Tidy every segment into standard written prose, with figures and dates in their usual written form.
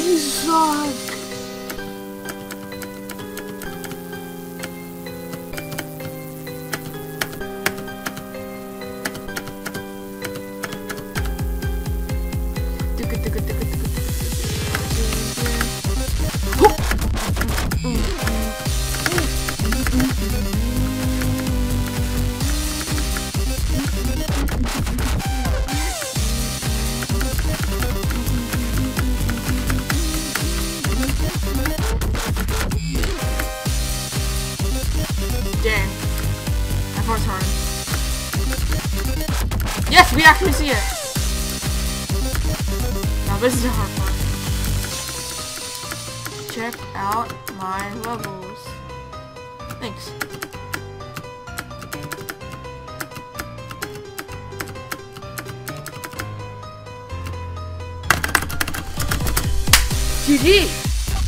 You suck. Dang. That part's hard. Yes, we actually see it. Now this is a hard part. Check out my levels. Thanks. GG!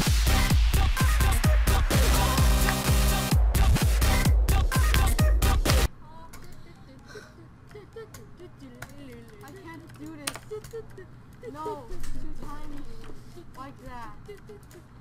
I can't do this. No, too tiny. Like that.